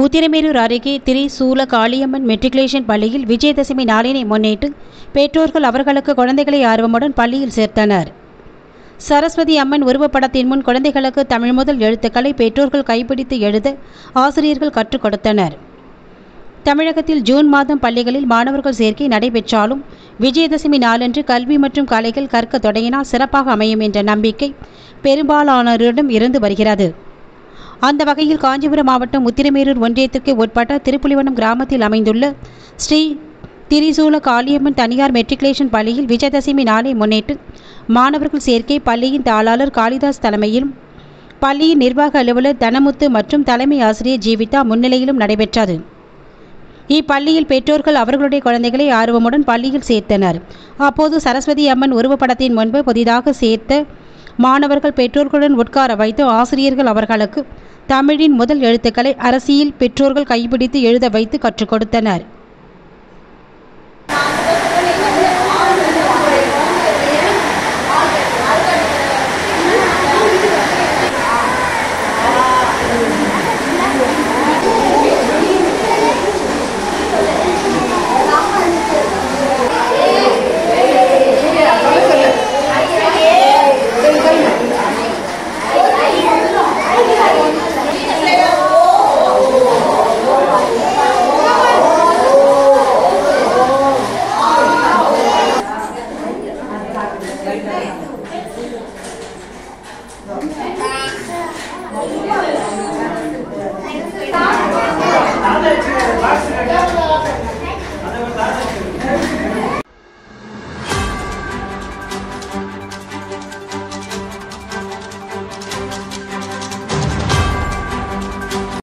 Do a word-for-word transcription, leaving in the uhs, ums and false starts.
உத்திரமேரூர் அருகே திரிசூல காளியம்மன் மெட்ரிகுலேஷன் பள்ளியில் விஜயதசமி நாளினை முன்னிட்டு பெற்றோர்கள் அவர்களுக்கு குழந்தைகளை ஆர்வமுடன் பள்ளியில் சேர்த்தனர். சரஸ்வதி அம்மன் உருவப்படத்தின் முன் குழந்தைகளுக்கு தமிழ் முதல் எழுத்துக்களை பெற்றோர்கள் கைப்பிடித்து எழுத ஆசிரியர்கள் கற்றுக் கொடுத்தனர். தமிழகத்தில் ஜூன் மாதம் பள்ளிகளில் மாணவர்கள் சேர்க்கை நடைபெற்றாலும் விஜயதசமி நாளன்று கல்வி மற்றும் கலைகள் கற்க தொடங்கினால் சிறப்பாக அமையும் என்ற நம்பிக்கை பெரும்பாலானோரிடம் இருந்து வருகிறது. அந்த வகையில் காஞ்சிபுரம் மாவட்டம் உத்திரமேரூர் ஒன்றியத்திற்கு உட்பட்ட திருப்புலிவனம் கிராமத்தில் அமைந்துள்ள ஸ்ரீ திரிசூல காளியம்மன் தனியார் மெட்ரிகுலேஷன் பள்ளியில் விஜயதசமி நாளை முன்னிட்டு மாணவர்கள் சேர்க்கை பள்ளியின் தாளாளர் காளிதாஸ் தலைமையிலும் பள்ளியின் நிர்வாக அலுவலர் தனமுத்து மற்றும் தலைமை ஆசிரியர் ஜீவிதா முன்னிலையிலும் நடைபெற்றது. இப்பள்ளியில் பெற்றோர்கள் அவர்களுடைய குழந்தைகளை ஆர்வமுடன் பள்ளியில் சேர்த்தனர். அப்போது சரஸ்வதி அம்மன் உருவப்படத்தின் முன்பு புதிதாக சேர்த்த மாணவர்கள் பெற்றோர்களுடன் உட்கார வைத்து ஆசிரியர்கள் அவர்களுக்கு தமிழின் முதல் எழுத்துக்களை அரசியல் பெற்றோர்கள் கைப்பிடித்து எழுத வைத்து கற்றுக் கொடுத்தனர்.